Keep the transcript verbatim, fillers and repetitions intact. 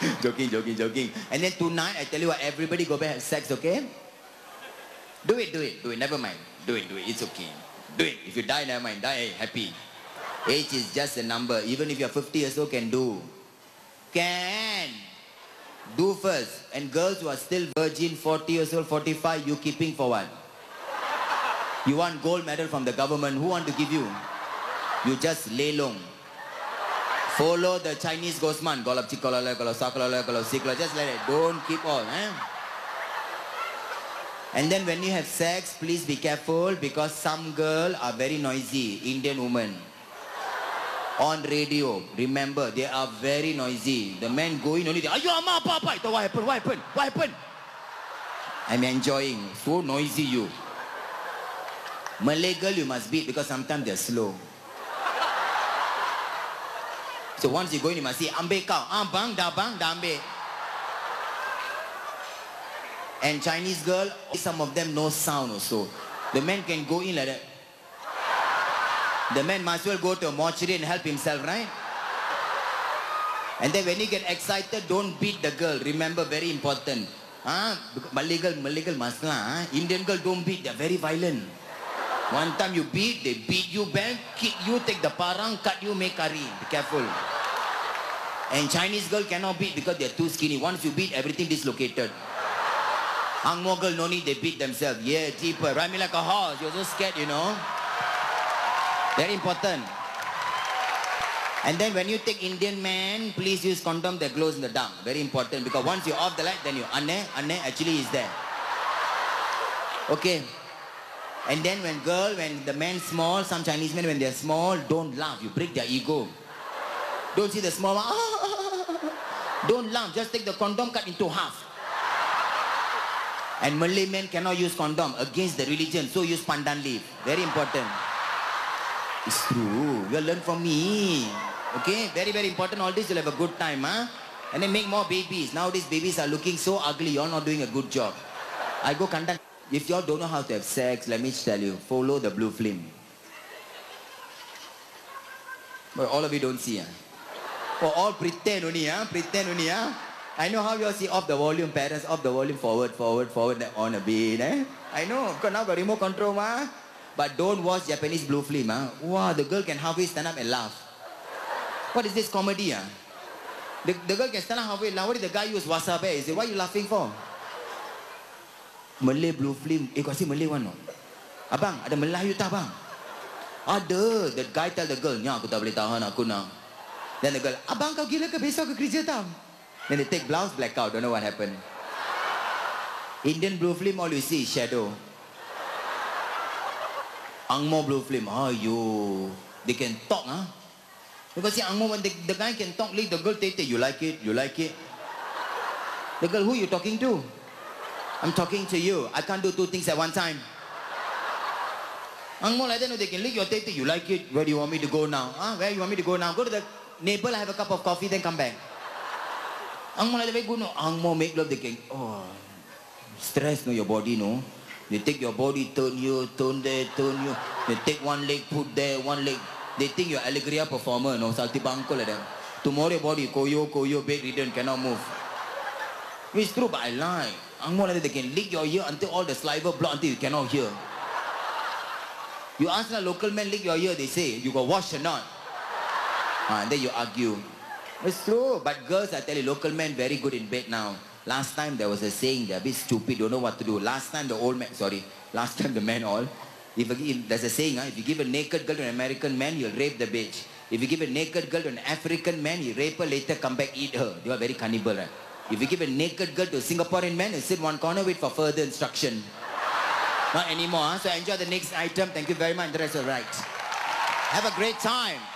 Joking, joking, joking. And then tonight, I tell you what, everybody go back and have sex, okay? Do it, do it, do it. Never mind. Do it, do it. It's okay. Do it. If you die, never mind. Die, hey, happy. Age is just a number. Even if you're fifty years old, can do. Can. Do first. And girls who are still virgin, forty years old, forty-five, you keeping for what? You want gold medal from the government. Who want to give you? You just lay long. Follow the Chinese Ghostman. Golap chikolala, golap sakolala, golap sikla. Just let it. Don't keep all. Eh? And then when you have sex, please be careful because some girls are very noisy. Indian women. On radio, remember, they are very noisy. The men go in only, ayo, amma, papa. What happened? What happened? What happened? I'm enjoying. So noisy you. Malay girl you must beat because sometimes they're slow. So once you go in, you must say, ambe kau. Ah, bang, da bang, da ambe. And Chinese girl, some of them no sound also. The man can go in like that. The man must well go to a mortuary and help himself, right? And then when you get excited, don't beat the girl. Remember, very important. Huh? Malay girl, Malay girl must lah. Huh? Indian girl don't beat, they're very violent. One time you beat, they beat you back, kick you, take the parang, cut you, make curry. Be careful. And Chinese girl cannot beat because they're too skinny. Once you beat, everything dislocated. Angmo girl, no need, they beat themselves. Yeah, deeper. Ride me like a horse. You're so scared, you know. Very important. And then when you take Indian man, please use condom that glows in the dark. Very important because once you're off the light, then you anne, anne actually is there. Okay. And then when girl, when the man small, some Chinese men, when they're small, don't laugh. You break their ego. Don't see the small one. Don't laugh. Just take the condom, cut into half. And Malay men cannot use condom against the religion. So use pandan leaf. Very important. It's true. You'll learn from me. Okay? Very, very important. All this, you'll have a good time. Huh? And then make more babies. Nowadays, babies are looking so ugly. You're not doing a good job. I go conduct. If y'all don't know how to have sex, let me tell you. Follow the blue film. But all of you don't see. Huh? For all pretend only. Huh? Pretend only. Huh? I know how you all see off the volume, parents. Off the volume. Forward, forward, forward. On a bit. Eh? I know. Because now got remote control. Huh? But don't watch Japanese blue film. Huh? Wow, the girl can halfway stand up and laugh. What is this comedy? Huh? The, the girl can stand up halfway and laugh. What did the guy use wasabi? He said, what are you laughing for? Malay blue film. Eh, kau see Malay one no? Abang, ada Melayu tak abang? Ada. The guy tell the girl, nya aku tak boleh tahan aku nak. Then the girl, abang kau gila ke besok ke kerja tak? Then they take blouse, blackout. Don't know what happened. Indian blue film, all you see is shadow. Angmo blue film, ayo. They can talk, huh? Because see, Angmo, when the, the guy can talk, like the girl take it, you like it, you like it. The girl, who you talking to? I'm talking to you. I can't do two things at one time. Angmo like that, no, they can lick your tete. You like it? Where do you want me to go now? Huh? Where you want me to go now? Go to the neighbor, have a cup of coffee, then come back. Angmo like that, very good, no? Angmo make love, they can, oh, stress, no, your body, no? They take your body, turn you, turn there, turn you. They take one leg, put there, one leg. They think you're Alegria performer, no? Salty bangko like that. Tomorrow your body, koyo, koyo, bedridden, cannot move. It's true, but I lie. Angmo like that, they can lick your ear until all the saliva block until you cannot hear. You ask a local man lick your ear, they say, you got wash or not? Ah, and then you argue. It's true, but girls, I tell you, local men very good in bed now. Last time there was a saying, they're a bit stupid, don't know what to do. Last time the old man, sorry, last time the men all, if, if there's a saying, huh, if you give a naked girl to an American man, he'll rape the bitch. If you give a naked girl to an African man, he'll rape her, later come back, eat her. They are very cannibal, right? If you give a naked girl to a Singaporean man, he'll sit one corner, wait for further instruction. Not anymore, huh? So enjoy the next item. Thank you very much. The rest are right. Have a great time.